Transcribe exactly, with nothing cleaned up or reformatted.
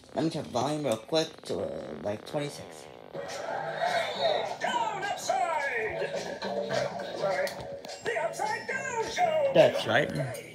Let me check volume real quick to uh, like twenty-six. Down upside! Sorry. The upside down show! That's right.